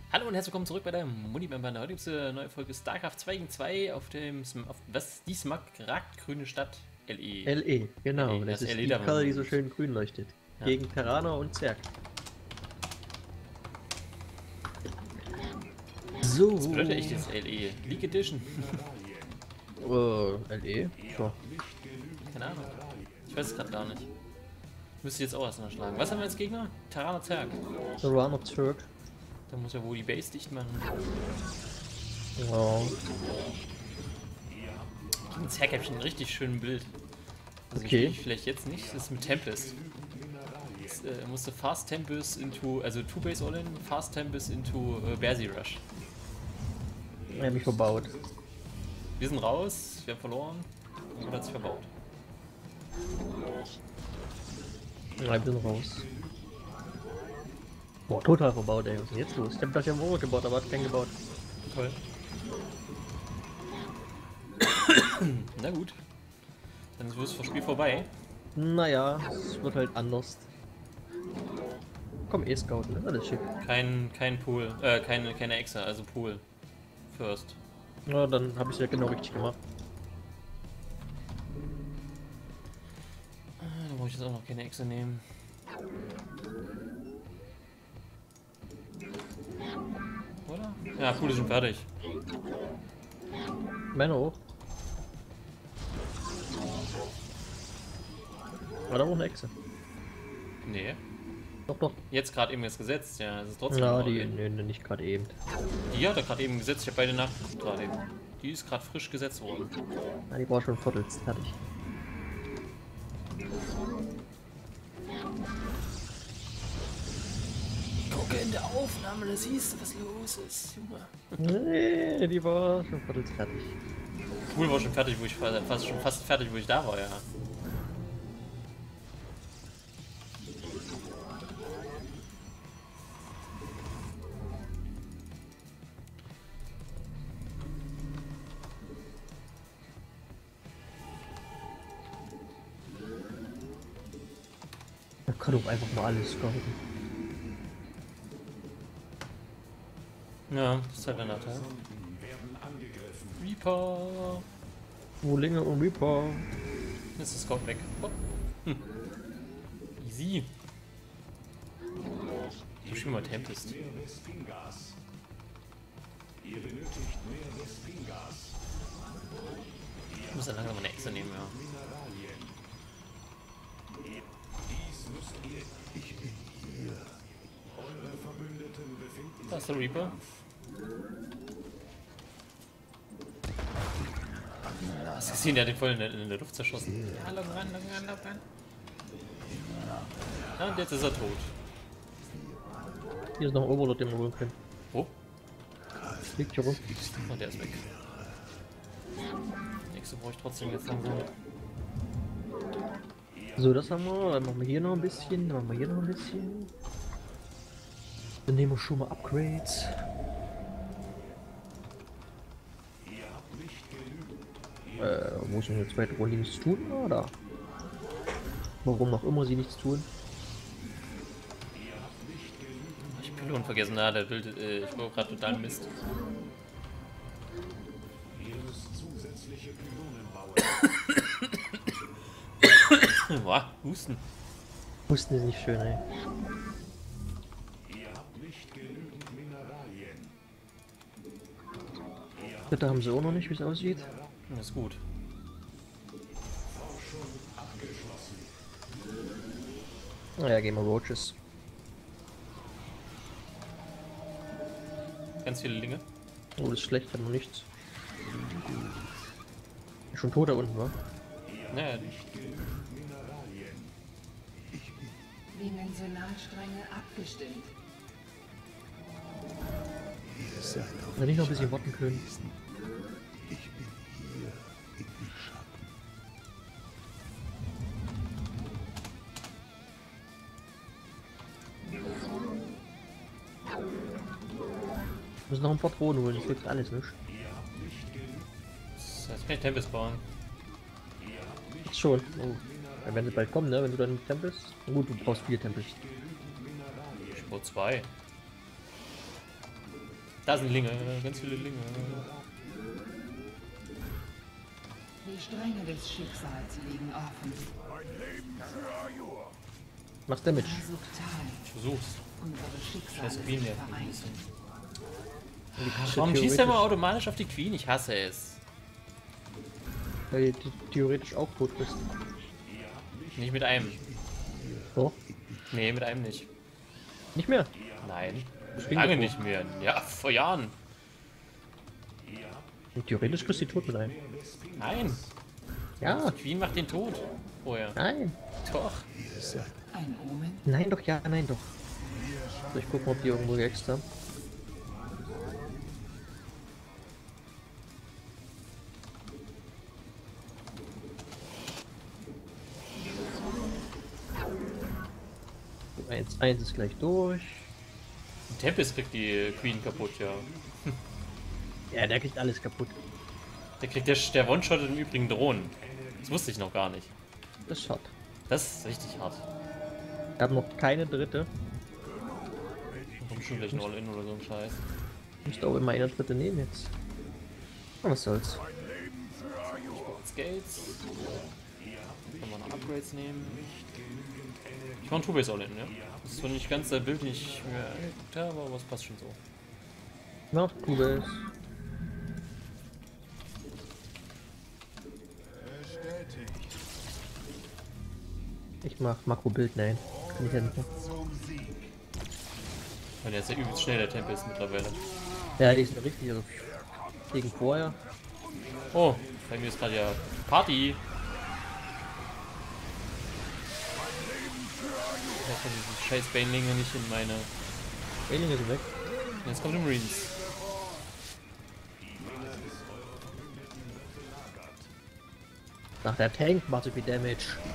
Hallo und herzlich willkommen zurück bei der Muni-Member. Heute gibt es eine neue Folge StarCraft 2 gegen 2 auf die smaragd-grüne Stadt LE. LE, genau. LE, Das ist LE die da Karte, die so schön grün leuchtet. Ja. Gegen Terraner und Zerg. So. Was bedeutet echt jetzt LE? League Edition? LE? So. Keine Ahnung. Ich weiß es gerade gar nicht. Müsste ich jetzt auch erst mal schlagen. Was haben wir als Gegner? Terraner Zerg. Terraner Zerg. Da muss ja wohl die Base dicht machen. Ja. Gegen Zerg habe ich ein richtig schönes Bild. Also Okay. vielleicht jetzt nicht. Das ist mit Tempest. Musste Fast Tempest into, also 2-Base All-In, Fast Tempest into Bersi Rush. Er hat mich verbaut. Wir sind raus, wir haben verloren und hat sich verbaut. Ja, ich bin raus. Boah, total verbaut, ey. Was ist denn jetzt los? Ich hab das ja im Ohr gebaut, aber hat keinen gebaut. Toll. Na gut. Dann ist das Spiel vorbei. Naja, es wird halt anders. Komm, scouten, das ist alles schick. Kein Pool, keine Exa, also Pool. First. Na, dann habe ich es ja genau richtig gemacht. Da muss ich jetzt auch noch keine Exa nehmen. Oder? Ja, Pool ist schon fertig. Männer hoch. War da auch eine Echse? Nee. Doch. Jetzt gerade eben jetzt gesetzt, ja. Es ist trotzdem. Ja, die, nee, nicht gerade eben. Die hat er gerade eben gesetzt, ich habe beide nachgeguckt gerade eben. Die ist gerade frisch gesetzt worden. Ja, die war schon viertels fertig. Gucke in der Aufnahme, da siehst du, was los ist, Junge. Nee, die war schon viertels fertig. Pool war schon fertig, wo ich fast fertig, wo ich da war, ja. Man kann doch einfach mal alles scouten. Ja, das ist halt ein Nachteil. Reaper! Wohlinge und Reaper. Jetzt ist das Scout weg. Oh. Easy. So spielen wir Tempest. Ich muss dann langsam eine Exe nehmen, ja. Da ist der Reaper. Hast du gesehen, der hat den voll in der Luft zerschossen. Ja, lock ran. Ja, und jetzt ist er tot. Hier ist noch ein Overlord, den wir holen können. Wo? Liegt hier rum. Und der ist weg. Nächste brauche ich trotzdem jetzt langsam. So, das haben wir. Dann machen wir hier noch ein bisschen. Dann machen wir hier noch ein bisschen. Dann nehmen wir schon mal Upgrades. Wo ist denn eine zweite Runde nichts tun? Oder? Warum auch immer sie nichts tun. Ich bin Pylon vergessen, na, der will, ich brauche gerade total Mist. Boah, Husten. Husten ist nicht schön, ey. Bitte haben sie auch noch nicht, wie es aussieht. Das ist gut. Naja, gehen wir Roaches. Ganz viele Linge. Oh, das ist schlecht, haben wir nichts. Schon tot da unten, wa? Naja, Dimensionalstränge abgestimmt. Wenn nicht noch ein bisschen warten können. Wir müssen noch ein paar Drohnen holen, das hilft alles nicht. jetzt kann ich Tempest bauen. Jetzt schon. Oh. Ja, wenn sie bald kommen, ne? Wenn du dann Tempest. Gut, du brauchst 4 Tempest. Ich brauche 2. Da sind Linge, ganz viele Linge. Die Stränge des Schicksals liegen offen. Mach's Damage. Subtal. Ich versuch's. Unsere Schicksale Scheiß Queen sind nervt mich ein vereint. bisschen. Und die kannst du Warum schießt er immer theoretisch- automatisch auf die Queen? Ich hasse es. Weil du theoretisch auch tot bist. Nicht mit einem. So? Nee, mit einem nicht. Nicht mehr. Nein. Deswegen Lange tot. nicht mehr. Ja, vor Jahren. Und theoretisch bist du tot mit einem. Nein. Ja, Die Queen macht den Tod. Vorher. nein. Doch. Ein Omen? Nein doch, ja, nein doch. So, ich guck mal, ob die irgendwo geäxt haben. Eins ist gleich durch. Tempest kriegt die Queen kaputt, ja. Ja, der kriegt alles kaputt. Der kriegt der One-Shot im Übrigen Drohnen. Das wusste ich noch gar nicht. Das ist hart. Das ist richtig hart. Wir haben noch keine dritte. Da kommt schon gleich ein All-In oder so ein Scheiß. Ich müsste auch immer eine dritte nehmen jetzt. Aber was soll's. Skates. Kann man noch Upgrades nehmen. Ich mache ein Two-Base All-In, ja. Das ist zwar nicht ganz der Bild, den ich mir angeguckt habe, aber es passt schon so. Na, du bist. Ich mach Makro-Bild, nein. Kann ich ja nicht mehr. Weil der ist ja übelst schnell, der Tempest mittlerweile. Ja, die ist ja richtig, also gegen vorher. Oh, bei mir ist gerade ja Party. Ich kann diese scheiß Banelinge nicht in meine... Alien ist weg. Jetzt kommt die Marines. Ach, der Tank macht so viel Damage.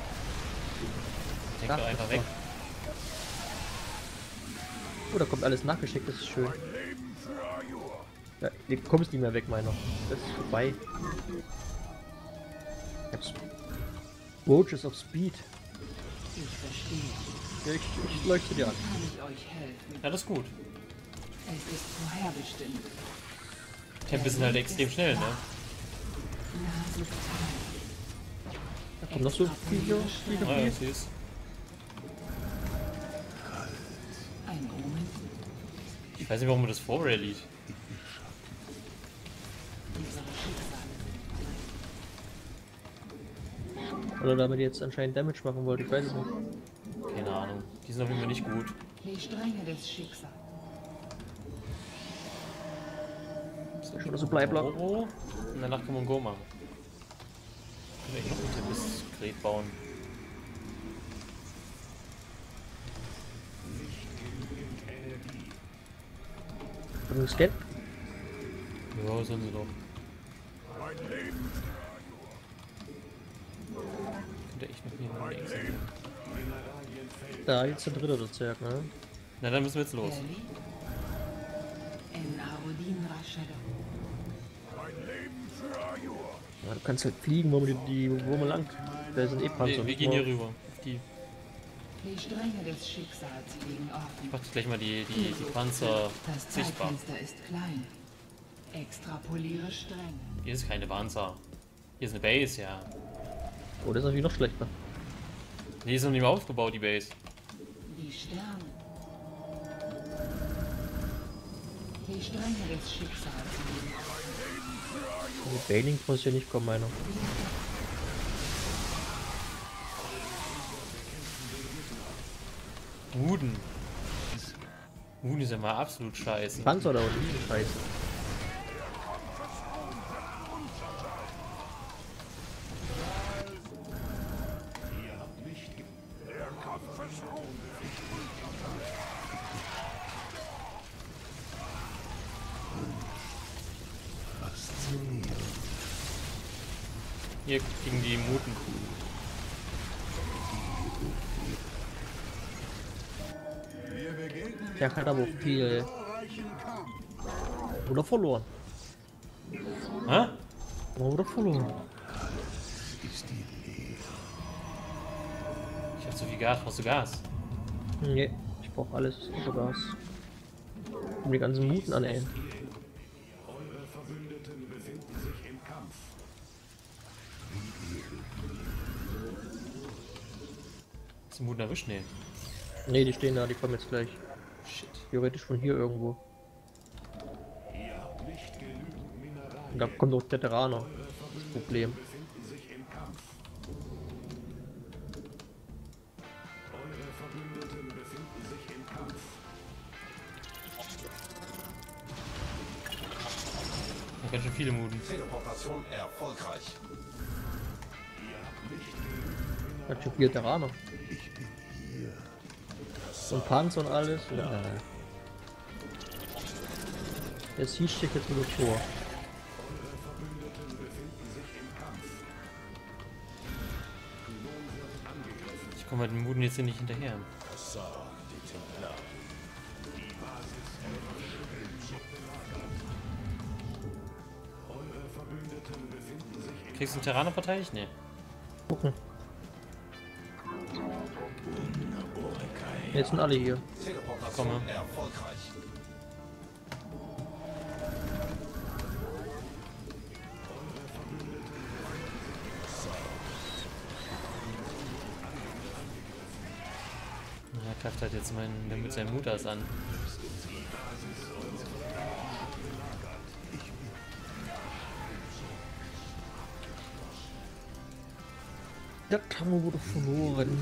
Denk doch einfach weg. Oh, da kommt alles nachgeschickt, das ist schön. Ja, du kommst nicht mehr weg, meiner. Das ist vorbei. Jetzt. Roaches of Speed. Ich verstehe. Ja, ich leuchte dir an. Kann ich euch helfen? Ja, das ist gut. Es ist vorherbestimmt. Tempest sind halt extrem schnell, ne? Na, subtal. Da kommen noch so viele. Ah, ja, süß. Ein Omen? Ich weiß nicht, warum man das vorrallied. Unsere Schicksale. Oder damit die jetzt anscheinend Damage machen wollte, ich weiß es nicht. Keine Ahnung. Die sind auf jeden Fall nicht gut. Die Stränge des Schicksals. Ist ja schon so Bleiblock. Oro. Und danach kann man Go machen. Können wir noch ein Tempest-Gerät bauen. Haben wir Scan? Ja, sollen sie doch. Könnte echt noch jemand exen. Da, jetzt der dritte der Zerg, ne? Na, dann müssen wir jetzt los. Ellie? En Arodin Rashado. Ja, du kannst halt fliegen, wo man lang. Da sind eh Panzer. Wir gehen hier rüber. Auf die. Die Stränge des Schicksals liegen offen. Ich mach gleich mal die Panzer Das sichtbar. Zeitfenster ist klein. Extrapoliere Stränge. Hier ist keine Panzer. Hier ist eine Base, ja. Oh, das ist natürlich noch schlechter. Die ist noch nicht mal aufgebaut, die Base. Die Sterne. Die Stränge des Schicksals liegen offen. Die Bailing muss ja nicht kommen, meiner. Wooden. Wooden ist ja mal absolut scheiße. Panzer da unten, scheiße. Hier gegen die Muten. Der hat aber auch viel. Oder verloren. Hä? Oder verloren. Ich hab zu viel Gas. Brauchst du Gas? Nee, ich brauch alles außer Gas. Um die ganzen Muten an, ey. Hast du Muten erwischt? Nee. Ne, die stehen da, die kommen jetzt gleich. Shit. Theoretisch von hier irgendwo. Und da kommt auch der Terraner. Das Problem. Da ganz schön viele Muten. Teleportation erfolgreich. Hat schon viel Terraner. Und Panzer und alles. Ja. Der Siege steckt jetzt wieder vor. Ich komme mit den Muten jetzt hier nicht hinterher. Kriegst du einen Terraner verteidigt? Nee. Gucken. Jetzt sind alle hier. Teleportation Komme. erfolgreich. Er greift halt jetzt mit seinen Mutas an. Der Tammo wurde verloren.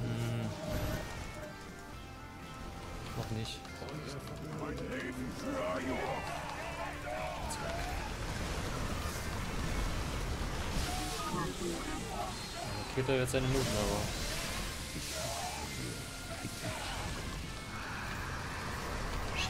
Noch nicht. Killt er jetzt seine Minuten, aber. Shit.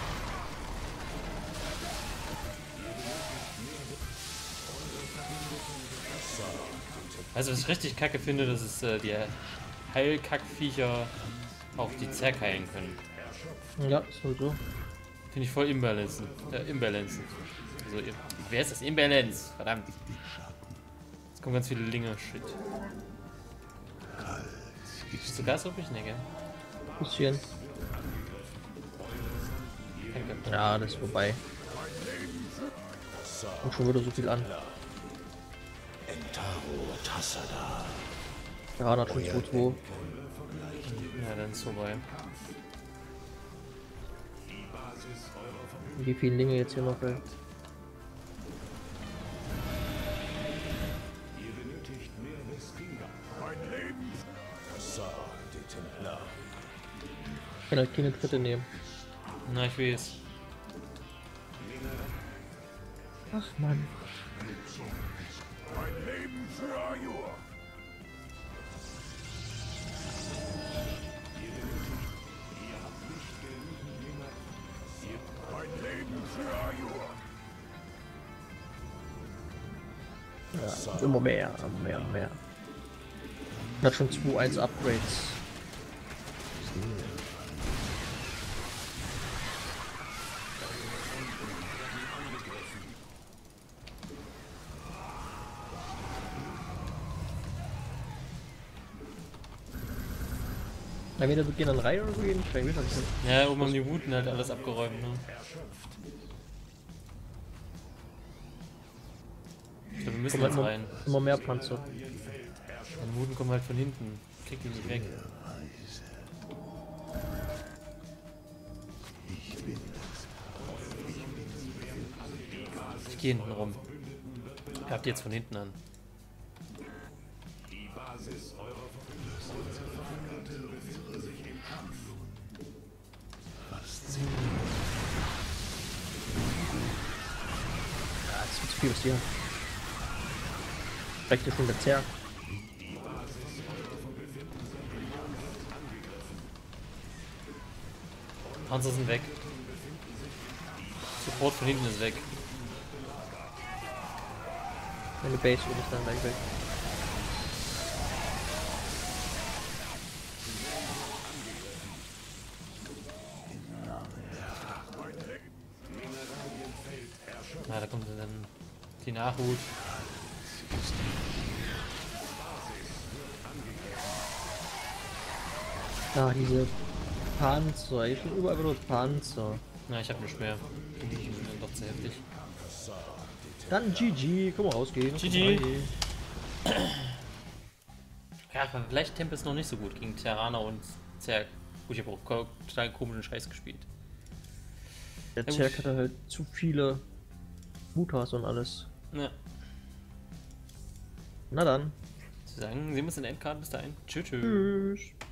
Also was ich richtig kacke finde, dass es die Heilkackviecher auch die Zerg heilen können. Ja, ist wohl so. Finde ich voll imbalancen. Also, wer ist das? Imbalance? Verdammt. Jetzt kommen ganz viele Linge. Shit. Bist du gasruppig? Nee, gell? Bisschen. Danke. Ja, das ist vorbei. Und schon wieder so viel an. Ja, hat schon 2-2. Ja, dann ist vorbei. Wie viele Dinge jetzt hier noch? Ey? Ich kann halt keine dritte nehmen. Na, ich weiß. Ach Mann. Ja, immer mehr. Hat schon 2-1 Upgrades. Entweder wir gehen dann rein oder wir gehen nicht rein. Ich weiß nicht. Ja, oben haben die Wuten halt alles abgeräumt, ne? Ich glaube, wir müssen Kommt jetzt halt rein. immer mehr Panzer. Die Wuten kommen halt von hinten. Krieg die nicht weg. Ich gehe hinten rum. Habt ihr jetzt von hinten an. Ja, das wird zu viel passieren. Reicht ja schon der Zerg. Panzer sind weg. Support von hinten ist weg. Meine Base wird es dann gleich weg. Na, da kommt dann die Nachhut. Ja, diese Panzer. Ich bin überall nur Panzer. Na, ich habe nicht mehr. Die sind dann doch zu heftig. Dann GG. Komm mal rausgehen. GG. Ja, aber vielleicht Tempest noch nicht so gut gegen Terraner und Zerg. Gut, ich habe auch total komischen Scheiß gespielt. Der Ja, gut. Zerg hatte halt zu viele Mutas und alles. Ja. Na dann. Zu sagen, sehen wir uns in der Endcard. Bis dahin. Tschüss. Tschüss.